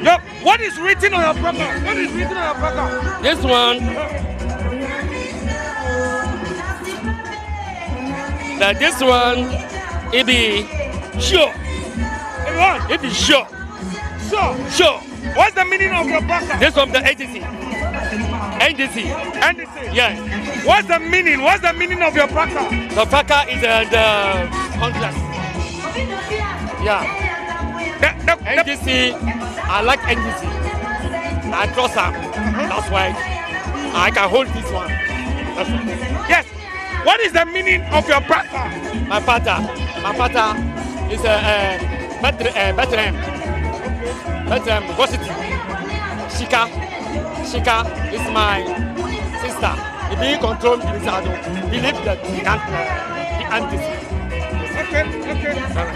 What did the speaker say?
Yo, what is written on your paper? What is written on your paper? This one. That this one, it be sure. What? It be sure. Sure. What's the meaning of your paper? This one, the NDC. NDC. NDC. Yeah. What's the meaning? What's the meaning of your paper? The packer is the contract. Yeah. NDC. I like NDC. I trust them. That's why I can hold this one. That's right. Yes. What is the meaning of your paper? My pater is Bethlehem. Bethlehem, University. Shika is my sister. He being controlled in Sado. He lived the antics. Okay.